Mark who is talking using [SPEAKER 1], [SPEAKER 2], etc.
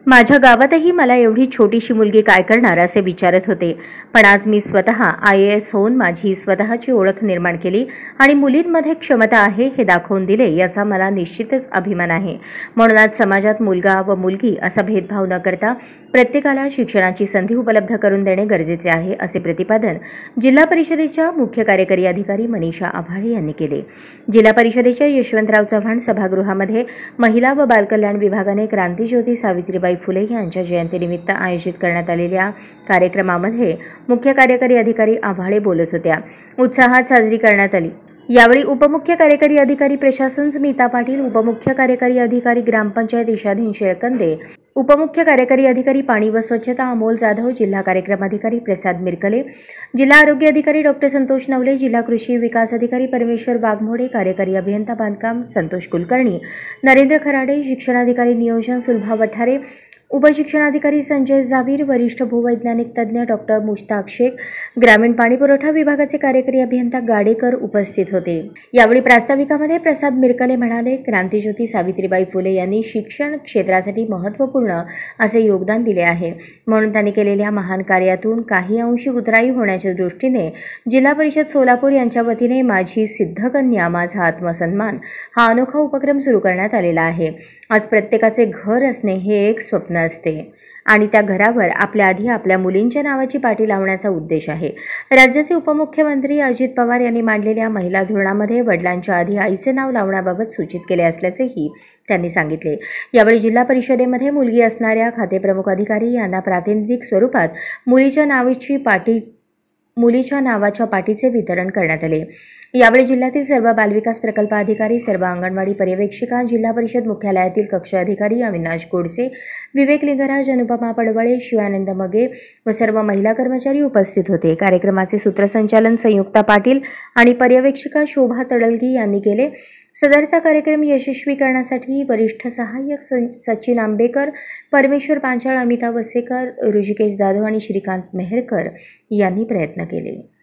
[SPEAKER 1] माझ्या गावातही मला एवढी छोटीशी मुलगी काय करणार असे विचारत होते, पण आज मी स्वतः IAS होऊन माझी स्वतःची ओळख निर्माण केली आणि मुलींमध्ये क्षमता आहे हे दाखवून दिले, याचा मला निश्चितच अभिमान आहे। म्हणून आज समाजात मुलगा व मुलगी असा भेदभाव न करता प्रत्येकाला शिक्षणाची संधी उपलब्ध करून देणे गरजेचे आहे, असे प्रतिपादन जिल्हा परिषदेच्या मुख्य कार्यकारी अधिकारी मनीषा आभाळे यांनी केले। जिल्हा परिषदेच्या यशवंतराव चव्हाण सभागृहामध्ये महिला व बालकल्याण विभागाने क्रांतिज्योती सावित्रीबाई फुले यांच्या जयंतीनिमित्त आयोजित करण्यात आलेल्या कार्यक्रमामध्ये मुख्य कार्यकारी अधिकारी आभाळे बोलत होत्या। उत्साहात साजरी करण्यात आली। यावेळी उपमुख्य कार्यकारी अधिकारी प्रशासन स्मिता पाटील, उपमुख्य कार्यकारी अधिकारी ग्रामपंचायत ईशाधीन शेळकंदे, उपमुख्य कार्यकारी अधिकारी पाणी व स्वच्छता अमोल जाधव, जिल्हा कार्यक्रम अधिकारी प्रसाद मिरकले, जिल्हा आरोग्य अधिकारी डॉक्टर संतोष नवले, जिल्हा कृषी विकास अधिकारी परमेश्वर वाघमोडे, कार्यकारी अभियंता बांधकाम संतोष कुलकर्णी, नरेंद्र खराडे, शिक्षणाधिकारी नियोजन सुलभा वठारे, उपशिक्षणाधिकारी संजय जावीर, वरिष्ठ भूवैज्ञानिक तज्ज्ञ डॉक्टर मुश्ताक शेख, ग्रामीण पाणीपुरवठा विभागाचे कार्यकारी अभियंता गाडेकर उपस्थित होते। यावेळी प्रास्ताविकामध्ये प्रसाद मिरकले म्हणाले, क्रांतिज्योती सावित्रीबाई फुले यांनी शिक्षण क्षेत्रासाठी महत्त्वपूर्ण असे योगदान दिले आहे, म्हणून त्यांनी केलेल्या महान कार्यातून काही अंशी उतराई होण्याच्या दृष्टीने जिल्हा परिषद सोलापूर यांच्या वतीने माझी सिद्धकन्या माझा आत्मसन्मान हा अनोखा उपक्रम सुरू करण्यात आलेला आहे। आज प्रत्येकाचे घर असणे हे एक स्वप्न असते आणि त्या घरावर आपल्या आधी आपल्या मुलींच्या नावाची पाटी लावण्याचा उद्देश आहे। राज्याचे उपमुख्यमंत्री अजित पवार यांनी मांडलेल्या महिला धोरणामध्ये वडिलांच्या आधी आईचे नाव लावण्याबाबत सूचित केले असल्याचेही त्यांनी सांगितले। यावेळी जिल्हा परिषदेमध्ये मुलगी असणाऱ्या खातेप्रमुख अधिकारी यांना प्रातिनिधिक स्वरूपात मुलीच्या नावाच्या पाटीचे वितरण करण्यात आले। यावेळी जिल्ह्यातील सर्व बालविकास प्रकल्प अधिकारी, सर्व अंगणवाडी पर्यवेक्षिका, जिल्हा परिषद मुख्यालयातील कक्ष अधिकारी अविनाश गोडसे, विवेक लिंगराज, अनुपमा पडवळे, शिवानंद मगे व सर्व महिला कर्मचारी उपस्थित होते। कार्यक्रमाचे सूत्रसंचालन संयुक्ता पाटील आणि पर्यवेक्षिका शोभा तडलगी यांनी केले। सदरचा कार्यक्रम यशस्वी करण्यासाठी वरिष्ठ सहाय्यक सचिन आंबेकर, परमेश्वर पांचाळ, अमिता वसेकर, ऋषिकेश जाधव आणि श्रीकांत मेहरकर यांनी प्रयत्न केले।